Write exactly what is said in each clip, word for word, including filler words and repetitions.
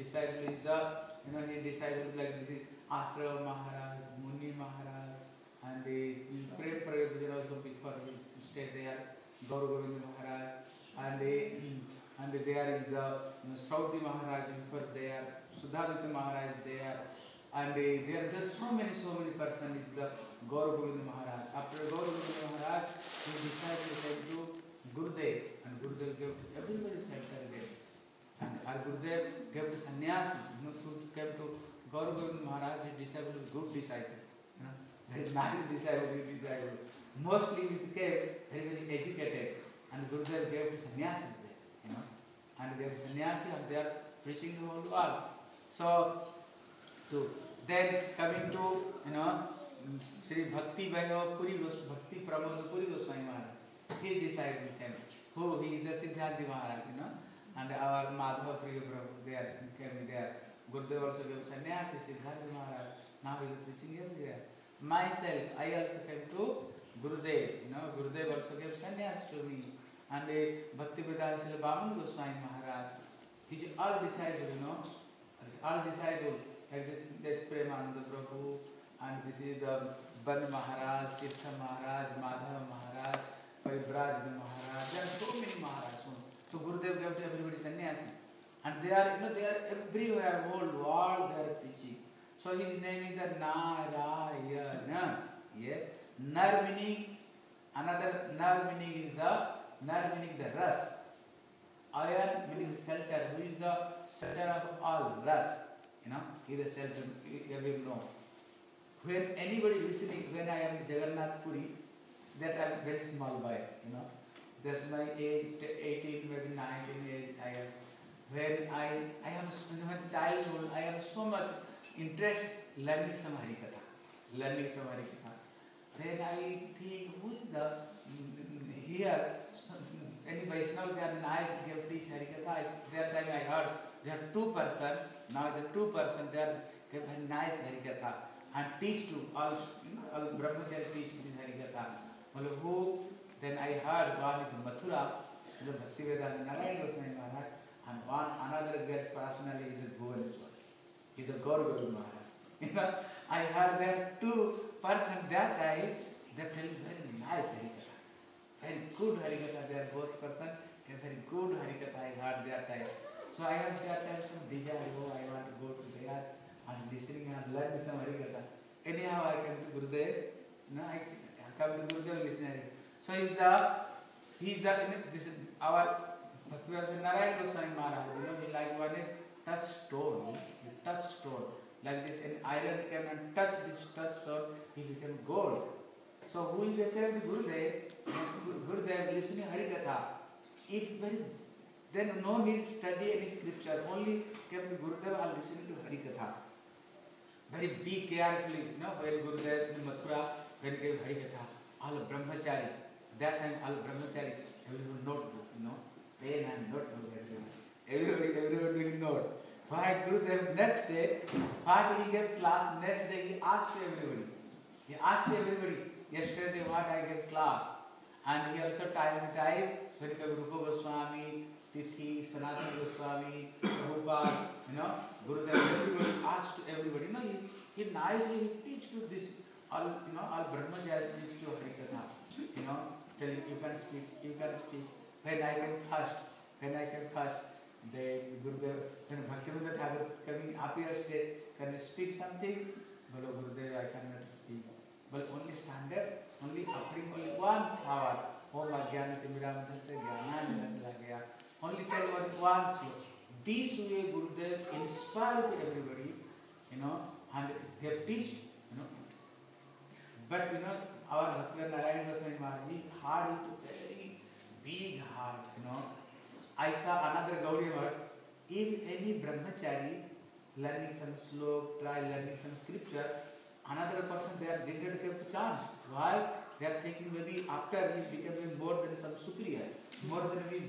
disciple is the, you know, his disciple like this is Asra Maharaj, Muni Maharaj, and the Prem Prayojan also before he stayed there, Gaur Govind Maharaj, and the, and there is the, you know, Saudi Maharaj before there, Sudhavita Maharaj there, and the, there there are so many so many persons is the Gaur Govind Maharaj. After Gaur Govind Maharaj, his disciple came to Gurudev, and Gurudev gave everybody shelter there. And our Gurudev gave to sannyasi, you know, who came to Gaur Govind Maharaj, his disciple, good disciple, you know, very nice disciple, good disciple. Mostly he became very very educated, and Gurudev gave to sannyasi there, you know, and gave sannyasi, and they are preaching the whole world. So, to then coming to, you know, Sri Bhakti Vaibhav Puri Goswami, Bhakti Pramod Puri Goswami Maharaj, he decided with him, who he is the Siddharthi Maharaj, you know, and our Madhava Priya Prabhu, they are, came there. Gurudev also gave sannyasi, Siddharthi Maharaj, now he is preaching everywhere. Myself, I also came to Gurudev, you know, Gurudev also gave sannyasi to me, and uh, Bhakti Vedanta Srila Bhaman Goswami Maharaj, he is all disciples, you know, all disciples, like this Premananda Prabhu, and this is the Ban Maharaj, Tirtha Maharaj, Madhava Maharaj, Paribraj Maharaj, there are so many Maharajas. So Gurudev gave to everybody sannyasi, and they are, you know, they are everywhere, whole world they are preaching. So his name is the Narayana. Yeah, Nar meaning, another Nar meaning is the Nar meaning the ras. Ayan meaning shelter. Who is the shelter of all ras? You know, he is the shelter. You will know. When anybody listening, when I am in Jagannath Puri, that I am very small boy, you know. That's my age, eighteen, maybe nineteen age I am. When I, I am in my childhood, I have so much interest learning some Harikatha. Learning some Harikatha. Then I think, who is the, here, any Vaishnava, they are nice, they have teach Harikatha. That time I heard, there are two persons, now the two persons, they are, they have very nice Harikatha. And teach to all, you know, all Brahmachari teach this Harikatha. Well, who, then I heard one in Mathura, the Bhaktivedanta Narayana Goswami Maharaj, and one another great personality is Bhuvaneshwar. He is the Gaur Govind Maharaj. You know, I heard there two persons that time, they tell very nice Harikatha. Very good Harikatha, they are both persons, they are very good Harikatha I heard that time. So I have that time some desire, oh, I want to go to there and listening and learning some Harikatha. Anyhow, I come to Gurudev, you know, I come to Gurudev listening. So he is the, he is the, this is our Bhaktivedanta Narayana Goswami Maharaj, you know, he like one touchstone, a touchstone, like this, an iron came and touched this touchstone, he became gold. So who is the came to Gurudev? Gurudev listening Harikatha. If very, then no need to study any scripture, only came to Gurudev and listening to Harikatha. Very be carefully, you know, when Gurudev in Mathura, when he gave Harikatha, all Brahmachari, that time all Brahmachari, everyone notebook, you know, pen and notebook, everybody, everybody will note. Why Gurudev next day, what he gave class, next day he asked everybody. He asked everybody, yesterday what I gave class. And he also time time, when he gave Rupa Goswami, Tithi, Sanatana Goswami, Rupa, you know, Gurudev, everybody asked to everybody. You know, he, he nicely he teach to this, all, you know, all Brahmachari teach to Harikatha. You know, telling you can speak, you can speak. When I came first, when I came first, the Gurudev, when Bhaktivedanta Thakur coming up here state, can you speak something? Bolo Gurudev, I cannot speak. But only standard, only offering only one hour. Om Ajnana Timirandhasya Jnana Lagaya. Only tell one one sloka. This way Gurudev inspired everybody, you know, and they have teach, you know. But you know, our Bhaktivedanta Narayana Goswami Maharaj, he had it very big heart, you know. I saw another Gaudiya word, if any Brahmachari learning some sloka, try learning some scripture, another person they are didn't give a chance. Why? They are thinking maybe after he becoming more than some superior, more than we,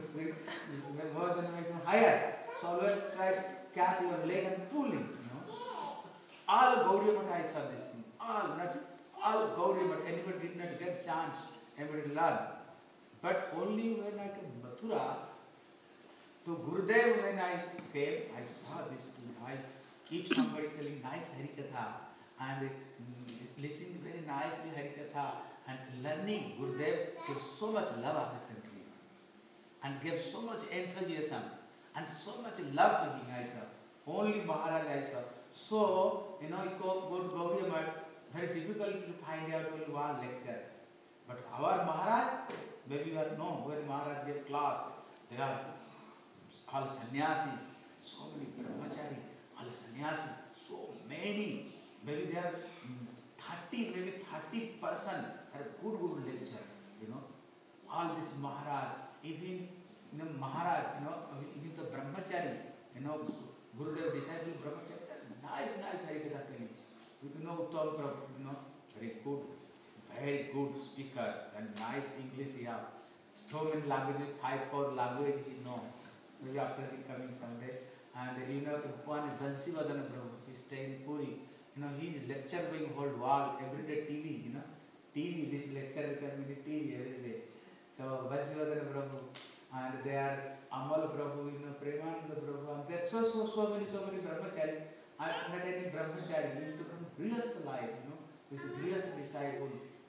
more than some higher. So always try to catch your leg and pull him. You know, all Gaudiya Math I saw this thing. All not all Gaudiya Math. Anybody did not get chance. Anybody learn. But only when I came to Mathura, So Gurudev, when I came, I saw this too. I keep somebody telling nice Harikatha and mm, listening very nicely Harikatha and learning. Gurudev gives so much love affection to me and gives so much enthusiasm and so much love to him I saw. Only Maharaj I saw. So, you know, it go go Gaudiya Math, very difficult to find out only one lecture. But our Maharaj, maybe you are know when Maharaj gave class, they are all sannyasis, so many brahmachari, all sannyasis, so many. Maybe they are thirty, maybe thirty person are good good lecture, you know. All this Maharaj, even you know Maharaj, you know, even the brahmachari, you know, Gurudev disciple brahmachari, nice, nice Harikatha telling. You know, Uttam Prabhu, you know, very good, very good speaker and nice English he have. So many languages, five, four languages he know. Maybe after he coming someday. And you know, one is Bansivadana Prabhu, he stay in Puri. You know, he is lecture going whole world, every day T V, you know. T V, this lecture coming in T V every day. So Bansivadana Prabhu, and they are Amal Prabhu, you know, Premananda Prabhu, and there are so, so, so many, so many brahmachari. I met any brahmachari, he took a Grihastha life, you know, with a Grihastha disciple.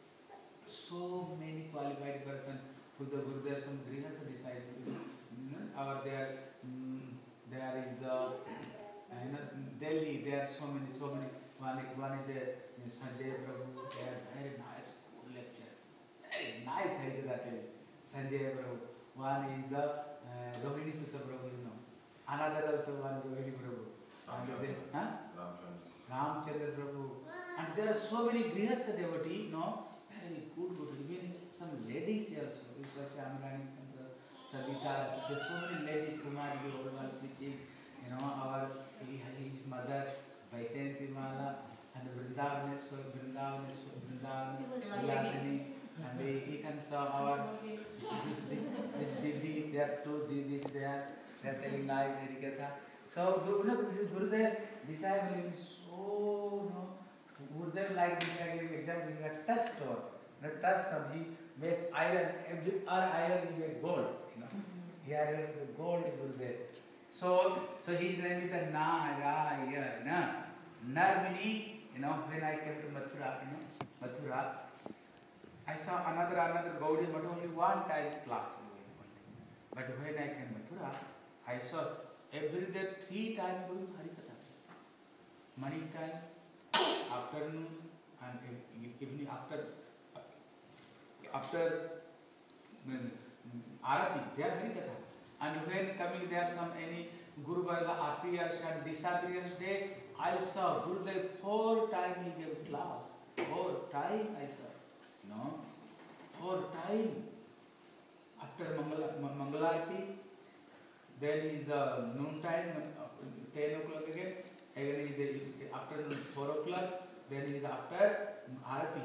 So many qualified persons who the Gurudev, some Grihastha disciples, you know, or there, um, there is the, uh, you know, Delhi, there are so many, so many, one, one is the you know, Sanjay Prabhu, they are very nice, good lecture, very nice, I tell you, Sanjay Prabhu, one is the uh, Rohini Sutta Prabhu, you know, another also one Rohini Prabhu, and they, huh? Ramchandra Prabhu, and there are so many Grihastha devotees, no, very good, good, even some ladies also, such as Amarani, Savita, there are so many ladies, Kumari, Oval, Pichi, you know, our, his mother, Vaishyanti Mala, and Vrindavaneshwar, Vrindavaneshwar, Vrindavan, Vilasini, and he can saw our, this, this Didi, there are two Didis there, they are telling nice Harikatha. So, this is Gurudev, disciple is so, you know, Gurudev like this, I give example, he a touch stone, a touch stone, he make iron, every iron he make gold, you know, he iron with gold Gurudev. So, so his name is the Narayana. Narmini, you know, when I came to Mathura, you know, Mathura, I saw another, another Gaudiya, but only one time class. But when I came to Mathura, I saw every day three times going Harikatha. Morning time, afternoon, and evening after, after um, Arati, they are Harikatha. And when coming there some any Guru Varga appears and disappears day, I saw Gurudev four times he gave class. Four times I saw. No? Four times. After Mangala, Mangalarati, then is the noon time, ten o'clock again, again is the afternoon four o'clock, then is the after Arati.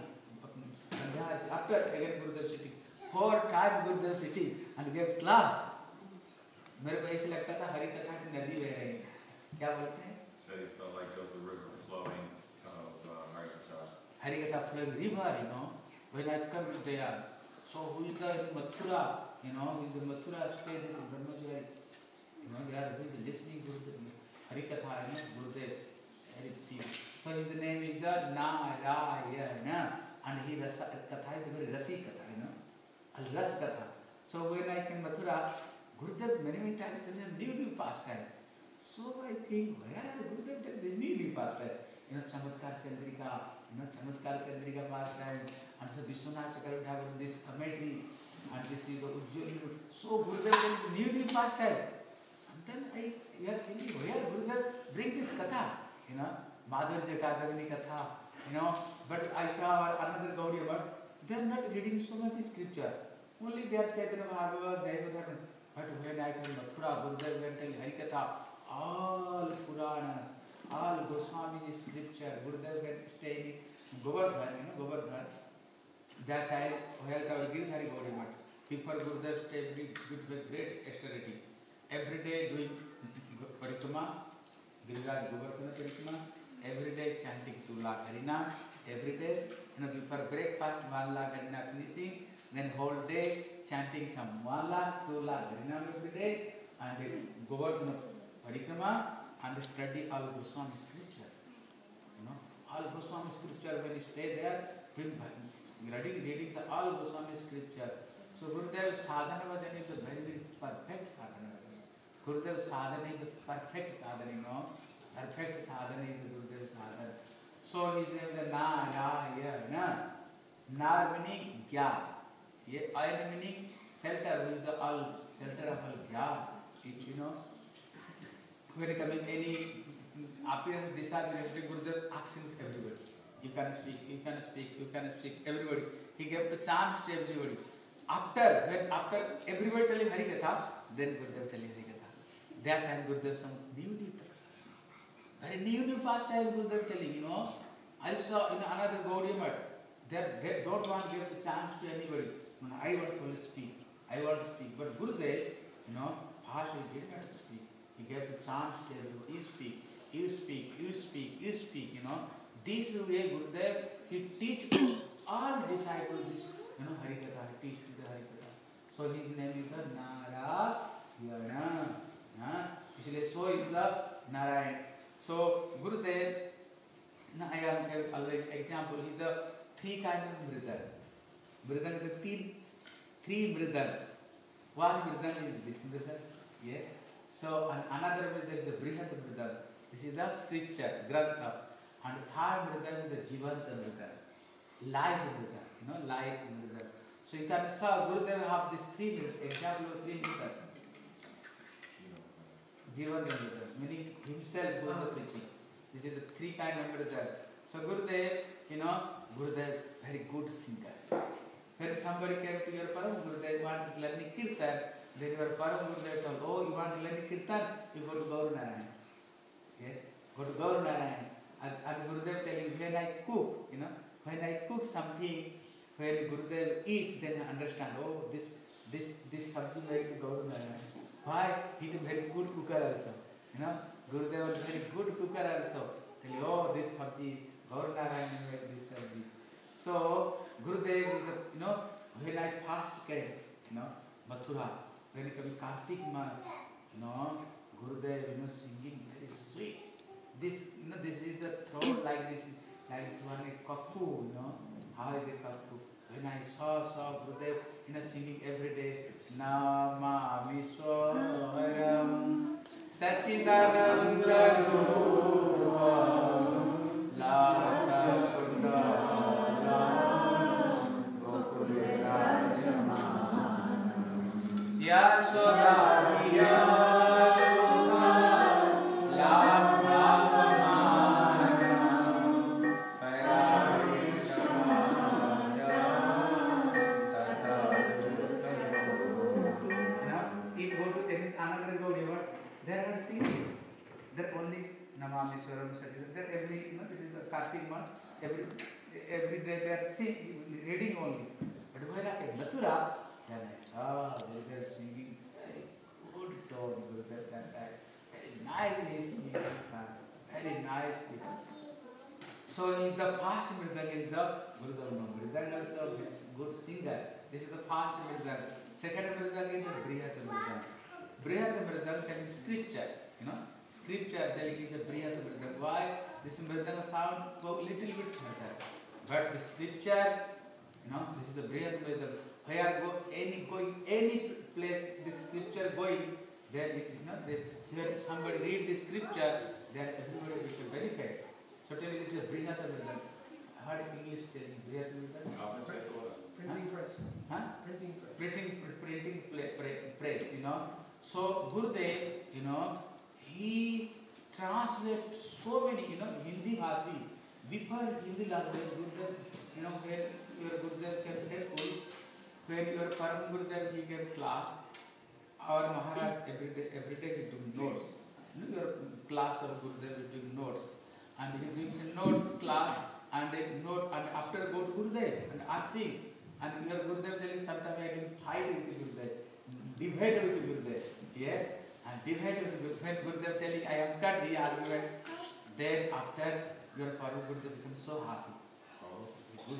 After again Gurudev sitting. Four times Gurudev sitting and gave class. मेरे को ऐसे लगता था हरी कथा की नदी बह रही है क्या बोलते हैं said he felt like there was a river flowing of uh, Hari Katha. Hari Katha flowing river, you know, when I come there. So who is the Mathura, you know, in the Mathura state is Brahmachari, you know, they are really listening to the Hari Katha, you know, Gurudev, very deep. So his name is the Narayana, and he Rasa Katha is very Rasi Katha, you know, Al Ras Katha. So when I came Mathura, Gurudev many many times tells him new new pastime. So I think, where Gurudev tells this new new pastime? You know, Chamatkar Chandrika, you know, Chamatkar Chandrika pastime, and so Vishwanath Chakravarti have this commentary, and this is the Ujjwali. So Gurudev tells new new pastime. Sometimes I hear thinking, where Gurudev bring this katha? You know, Madhurya Kadavini katha, you know, but I saw another Gaudiya, but they are not reading so much scripture. Only they are Chaitanya Bhagavad, Jayavadhan. But when I came to Mathura, Gurudev went telling Harikatha, all Puranas, all Goswami's scripture, Gurudev went staying in Govardhan, you know, Govardhan. That time, where the Giridhari Gaudiya Math, people Gurudev stayed with, with great austerity. Every day doing Parikrama, Giriraj Govardhana Parikrama, every day chanting two lakh Harina, every day, you know, before breakfast, one lakh Harina finishing, then whole day chanting some one lakh, two lakh Harinam every day, and they Govardhana Parikrama and study all Goswami scripture. You know, all Goswami scripture when you stay there, reading, reading the all Goswami scripture. So Gurudev sadhana vajan is a very, very perfect sadhana vajan. Gurudev sadhana is the perfect sadhana, you know. Perfect sadhana is the Gurudev sadhana. So his name is Narayana. Nar meaning Gyan. Ayana meaning shelter, who is the all shelter of all Gyan. You know, when you come in any appearance, disability, Gurudev asks everybody. You can speak, you can speak, you can speak, everybody. He gave the chance to everybody. After, when after everybody telling Harikatha, then Gurudev telling Harikatha. That time Gurudev some new new very new new past time Gurudev telling, you know. I saw in another Gaudiya Math, they don't want to give the chance to anybody. I want to speak, I want to speak. But Gurudev, you know, Bhasha did not speak. He gave the chance to everybody. You speak, you speak, you speak, you speak, you know. This way Gurudev, he teach all disciples this, you know, Harikatha, he teach to the Harikatha. So his name is the Narayana. Isliye so is the Narayan. So Gurudev, I am an example, is the three kind of mridang. Mridang is the three, three mridang. One mridang is this mridang. Yeah. So another mridang is the brihat mridang. This is the scripture, grantha. And third mridang is the jivanta mridang. Live mridang. You know, live mridang. So you can see Gurudev have this three example of three mridang. Jivanta mridang, meaning himself Gurudev preaching. This is the three kind of mridang. So Gurudev, you know, Gurudev very good singer. When somebody came to your Param Gurudev, you want to learn Kirtan, then your Param Gurudev told, oh, you want to learn Kirtan, you go to Gaur Narayan. Yeah? Go to Gaur Narayan. And, and Gurudev telling, when I cook, you know, when I cook something, when Gurudev eat, then I understand, oh, this this this something like Gaur Narayan. Why? He is a very good cooker also. You know, Gurudev was very good cooker also. Tell you, oh, this sabji, Gaur Narayan made this sabji. So Gurudev is the, you know, when I first came, you know, Mathura, when it came Kartik month, you know, Gurudev, you know, singing very sweet. This, you know, this is the throat like this, like it's one a kakku, you know, how is the kakku? When I saw, saw Gurudev, you know, singing every day, Namami Swaram Sachidananda Rupam Lasa every every day they are singing, reading only. But when I came Mathura, then I saw they were singing very good tone, Gurudev that time. Very nicely singing this song. Very nice people. So in the past mridang is the Gurudev no mridang also is good singer. This is the past mridang. Second mridang is the brihat mridang. Brihat mridang can be scripture, you know. Scripture telling is the brihat mridang. Why? This mridang sound a little bit better. But the scripture, you know, this is the brihat mridang. Where go any going any place, the scripture going, then it, you know, they, when somebody read the scripture, then everybody will verify. So tell me this is brihat mridang. I heard English telling brihat mridang. Printing press. Huh? Printing press. Printing, printing press, you know. So Gurudev, you know, he translates so many, you know, Hindi Bhasi. Before Hindi language, Gurudev, you know, when your Gurudev can help you, when your Param Gurudev he gave class, our Maharaj every day, every day he took notes. You know, your class of Gurudev he took notes. And he gives a notes class and a note, and after go to Gurudev and asking. And your Gurudev telling sometimes I can fight with Gurudev, debate with Gurudev. Yeah? And debate with Gurudev. When Gurudev telling I am cut the argument, then after your Param Gurudev becomes so happy. Oh, good.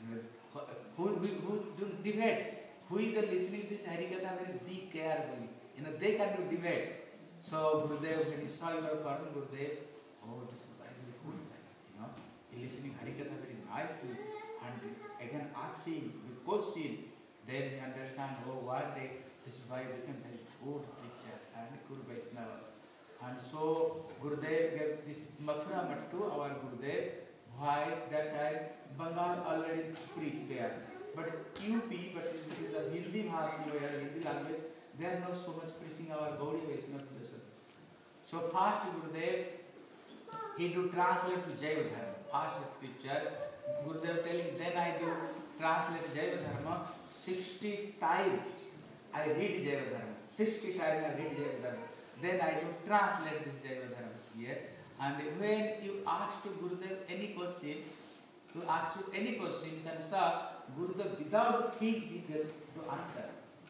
Who, who, who do debate? Who is the listening this Harikatha very be carefully. You know, they can do debate. So Gurudev, when he saw your Param Gurudev, oh, this is very good. You know, he listening Harikatha very nicely and again asking the question. Then he understand, oh, what they, this is why became very good teacher and good Vaishnavas. And so Gurudev gave this Mathura Math to our Gurudev. Why that time Bengal already preached there. But U P, but it is the Hindi Bhasha, Hindi language, they are not so much preaching our Gaudiya Vaishnava philosophy. So first Gurudev, he do translate to Jaiva Dharma, first scripture. Gurudev telling, then I do translate Jaiva Dharma sixty times. I read Jaiva Dharma. sixty times I read Jaiva Dharma. Then I do translate this Jaiva Dharma here. And when you ask to Gurudev any question, you ask you any question, then sir, Gurudev without thinking he will to answer.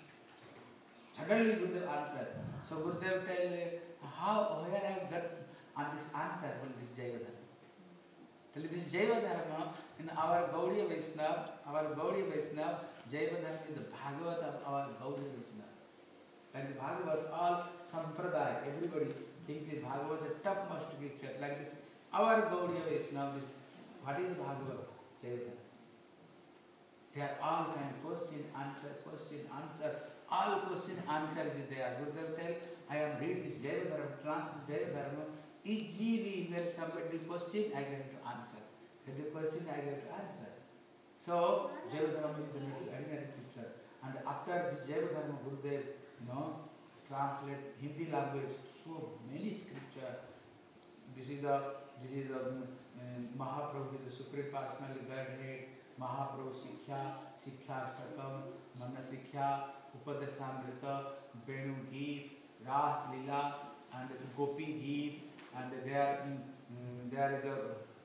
Suddenly Gurudev answer. So Gurudev tell how where I have got on this answer from this Jaiva Dharma. Tell this Jaiva Dharma in our Gaudiya Vaishnava, our Gaudiya Vaishnava, Jaiva Dharma is the Bhagavat of our Gaudiya Vaishnava. Like the Bhagavat, all Sampradaya, everybody think the Bhagavat the topmost scripture. Like this, our Gaudiya Vaishnava, what is the Bhagavat? Jaiva Dharma. They are all kind of question, answer, question, answer. All question, answers is there. Gurudev tell, I am read this Jaiva Dharma, translate Jaiva Dharma. Easily when somebody question, I get to answer. When the question, I get to answer. So, Jaiva Dharma is the ordinary scripture. And after this Jaiva Dharma, Gurudev, you know, translate Hindi language, so many scripture. This is the, this is the uh, Mahaprabhu, the Supreme Personality Godhead, Mahaprabhu Siksha, Siksha Ashtakam, Mana Siksha, Upadesamrita, Venu Geet, Ras Lila, and Gopi Geet, and there, um, there is the,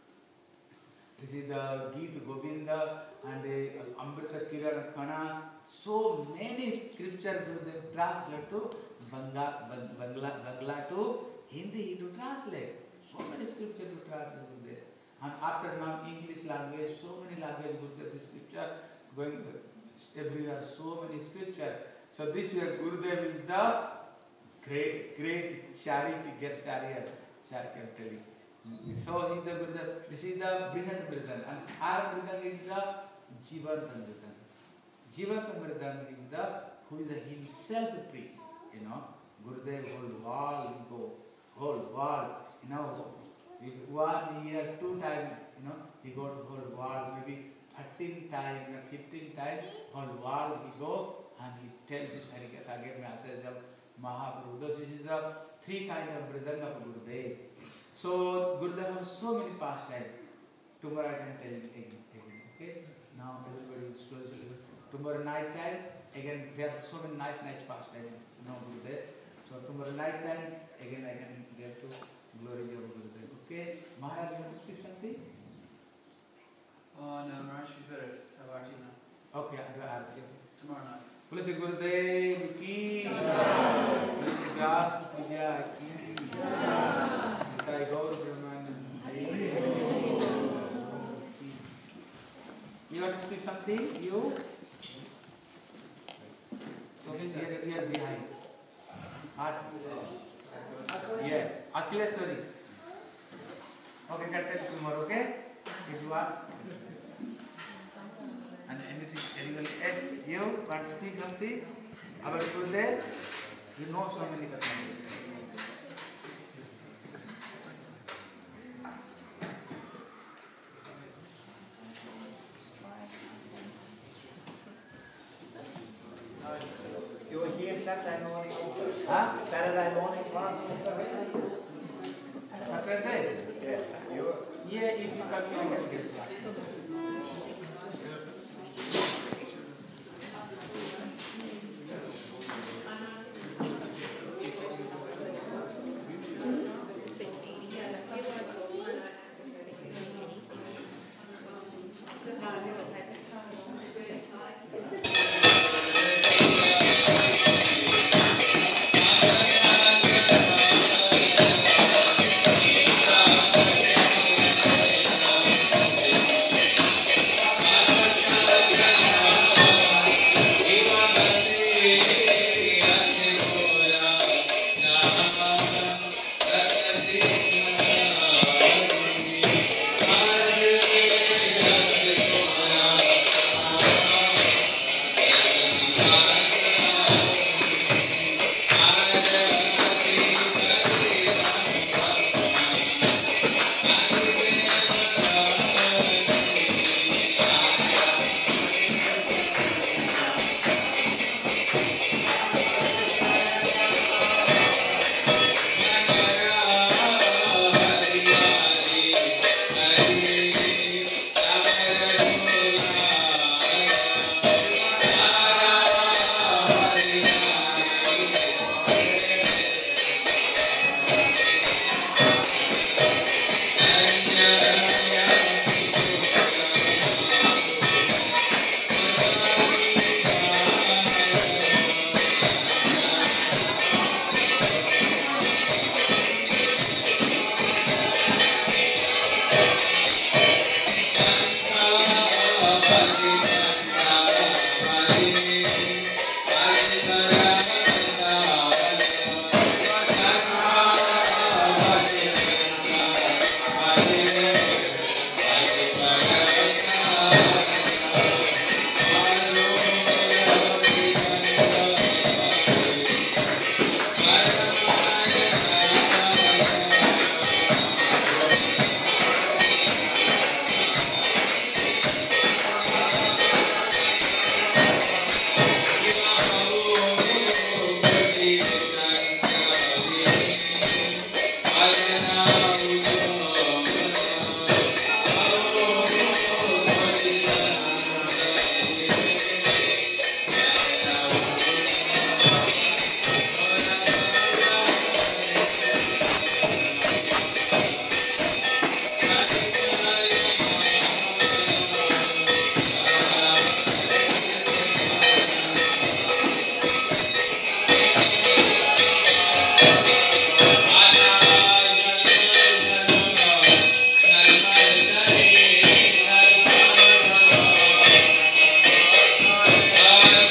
this is the Geet Govinda, and the Amrita Kiran Kana. So many scripture Gurudev translate to Bangla, Bangla, Bangla to Hindi, he to translate. So many scripture to translate Gurudev. And after now English language, so many language Gurudev, the scripture going everywhere, so many scripture. So this way Gurudev is the great, great charity, get chariot, chariot I'm telling. So he is the Gurudev, this is the Brihat Mridan, and our Mridan is the Jivanta Mridan. Jivanta Mridan is the, who is the himself preach, you know. Gurudev whole world he go, whole world, you know, one year, two times, you know, he go to whole world, maybe thirteen times, fifteen times, whole world he go, and he tell this Harikatha, give message of Mahaprabhu. This is the three kind of Mridanga of Gurudev. So Gurudev has so many pastimes. Tomorrow I can tell you again, again. Okay? Now everybody is slowly, slowly. Tomorrow night time, again there are so many nice, nice pastimes. You know Gurudev. So tomorrow night time, again I can get to glory of Gurudev. Okay? Maharaj, you want to speak something? Oh no, Maharaj, you better have our tea now. Okay, I'll do Aarti. Tomorrow night. Blessed Gurudev ki Blessed Vyas Puja ki Nitai Gaur Brahmanand. You want to speak something? You? Here, here behind. Heart. Yeah. Akhileshwari. Okay, can tell tomorrow, okay? If you want. And anything, anybody else? You want to speak something about Gurudev? You know so many things.